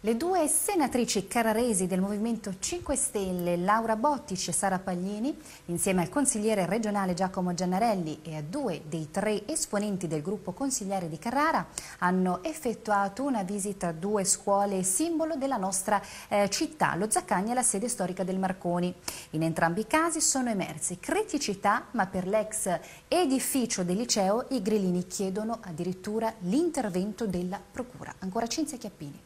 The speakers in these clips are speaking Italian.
Le due senatrici carraresi del Movimento 5 Stelle, Laura Bottici e Sara Paglini, insieme al consigliere regionale Giacomo Giannarelli e a due dei tre esponenti del gruppo consigliare di Carrara, hanno effettuato una visita a due scuole simbolo della nostra città, lo Zaccagni e la sede storica del Marconi. In entrambi i casi sono emerse criticità, ma per l'ex edificio del liceo i grillini chiedono addirittura l'intervento della procura. Ancora Cinzia Chiappini.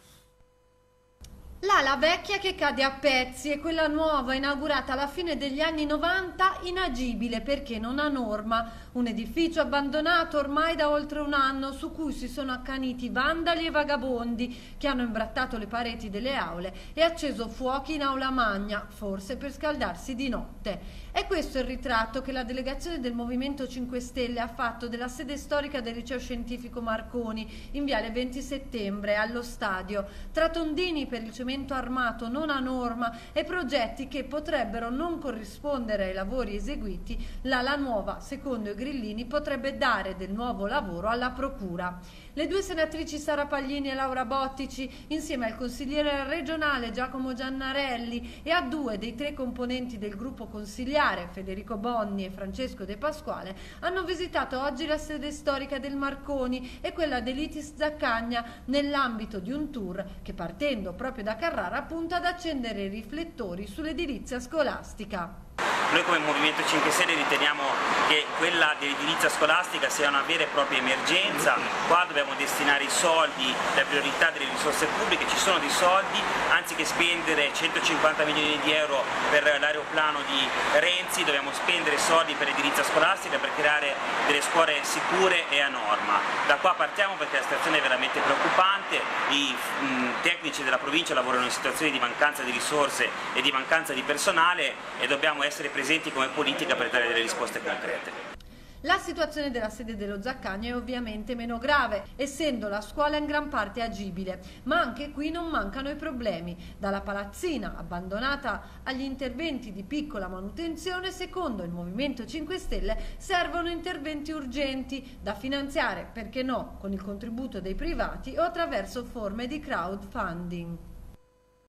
L'ala vecchia che cade a pezzi e quella nuova inaugurata alla fine degli anni 90 inagibile perché non ha norma. Un edificio abbandonato ormai da oltre un anno su cui si sono accaniti vandali e vagabondi che hanno imbrattato le pareti delle aule e acceso fuochi in aula magna, forse per scaldarsi di notte. È questo il ritratto che la delegazione del Movimento 5 Stelle ha fatto della sede storica del liceo scientifico Marconi in viale 20 settembre allo stadio, tra tondini per il cemento armato non a norma e progetti che potrebbero non corrispondere ai lavori eseguiti. L'ala nuova, secondo i grillini, potrebbe dare del nuovo lavoro alla procura. Le due senatrici Sara Paglini e Laura Bottici, insieme al consigliere regionale Giacomo Giannarelli e a due dei tre componenti del gruppo consigliare, Federico Bonni e Francesco De Pasquale, hanno visitato oggi la sede storica del Marconi e quella dell'Itis Zaccagna nell'ambito di un tour che, partendo proprio da Carrara, punta ad accendere i riflettori sull'edilizia scolastica. Noi come Movimento 5 Stelle riteniamo che quella dell'edilizia scolastica sia una vera e propria emergenza. Qua dobbiamo destinare i soldi, la priorità delle risorse pubbliche, ci sono dei soldi, anziché spendere 150 milioni di euro per l'aeroplano di Renzi, dobbiamo spendere soldi per l'edilizia scolastica per creare delle scuole sicure e a norma. Da qua partiamo perché la situazione è veramente preoccupante, i tecnici della provincia lavorano in situazioni di mancanza di risorse e di mancanza di personale e dobbiamo essere presenti come politica per dare delle risposte concrete. La situazione della sede dello Zaccagni è ovviamente meno grave, essendo la scuola in gran parte agibile, ma anche qui non mancano i problemi. Dalla palazzina, abbandonata agli interventi di piccola manutenzione, secondo il Movimento 5 Stelle servono interventi urgenti da finanziare, perché no, con il contributo dei privati o attraverso forme di crowdfunding.